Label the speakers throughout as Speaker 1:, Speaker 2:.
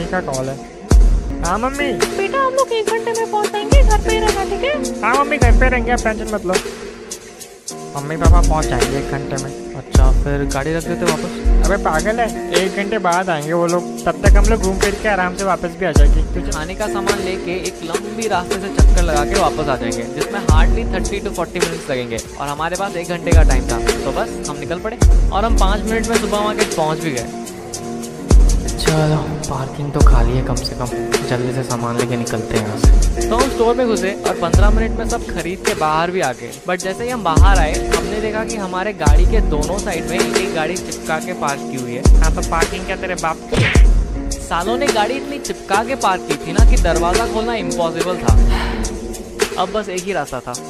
Speaker 1: का कॉल है। हाँ मम्मी।
Speaker 2: बेटा हम लोग 1 घंटे में पहुंच जाएंगे, घर पे ही रहना, ठीक है?
Speaker 1: हाँ मम्मी घर पे रहेंगे, आप टेंशन मत लो। मम्मी पापा पहुंच जाएंगे 1 घंटे में।
Speaker 3: अच्छा फिर गाड़ी रख देते वापस।
Speaker 1: अबे पागल है, 1 घंटे बाद आएंगे वो लोग, तब तक हम लोग घूम फिर के आराम से वापस भी आ जाएंगे।
Speaker 3: तो खाने का सामान लेके एक लंबी रास्ते से चक्कर लगा के वापस आ जाएंगे, जिसमें हार्डली 30 to 40 मिनट्स लगेंगे और हमारे पास 1 घंटे का टाइम था। तो बस हम निकल पड़े और हम 5 मिनट में सुपर मार्केट पहुंच भी गए। चलो पार्किंग तो खाली है, कम से कम जल्दी से सामान लेके निकलते हैं यहाँ से। तो हम स्टोर में घुसे और 15 मिनट में सब खरीद के बाहर भी आ गए। बट जैसे ही हम बाहर आए हमने देखा कि हमारे गाड़ी के दोनों साइड में एक एक गाड़ी चिपका के पार्क की हुई है।
Speaker 1: हाँ तो पार्किंग क्या तेरे बाप की?
Speaker 3: सालों ने गाड़ी इतनी चिपका के पार्क की थी ना कि दरवाजा खोलना इम्पॉसिबल था। अब बस एक ही रास्ता था।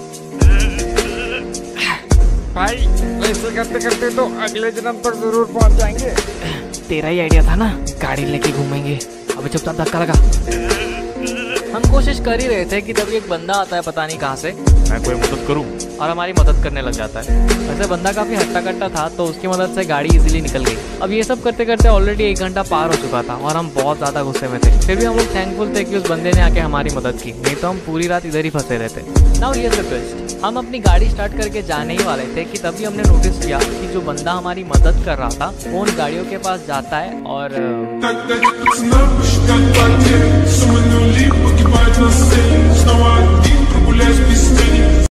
Speaker 1: भाई ऐसे करते करते तो अगले जन्म तक जरूर पहुंच जाएंगे।
Speaker 3: तेरा ही आइडिया था ना, गाड़ी लेके घूमेंगे। अबे चुपचाप धक्का लगा। हम कोशिश कर ही रहे थे कि तभी एक बंदा आता है पता नहीं कहाँ से,
Speaker 4: मैं कोई मदद करूं,
Speaker 3: और हमारी मदद करने लग जाता है। वैसे बंदा काफी हट्टा कट्टा था तो उसकी मदद से गाड़ी इजीली निकल गई। अब ये सब करते करते ऑलरेडी 1 घंटा पार हो चुका था और हम बहुत ज्यादा गुस्से में थे। फिर भी हम लोग थैंकफुल थे कि उस बंदे ने आके हमारी मदद की, नहीं तो हम पूरी रात इधर ही फंसे रहते। नाउ हियर्स द ट्विस्ट, हम अपनी गाड़ी स्टार्ट करके जाने ही वाले थे कि तभी हमने नोटिस किया कि जो बंदा हमारी मदद कर रहा था वो उन गाड़ियों के पास जाता है और
Speaker 5: Снова один прогуляюсь без тени.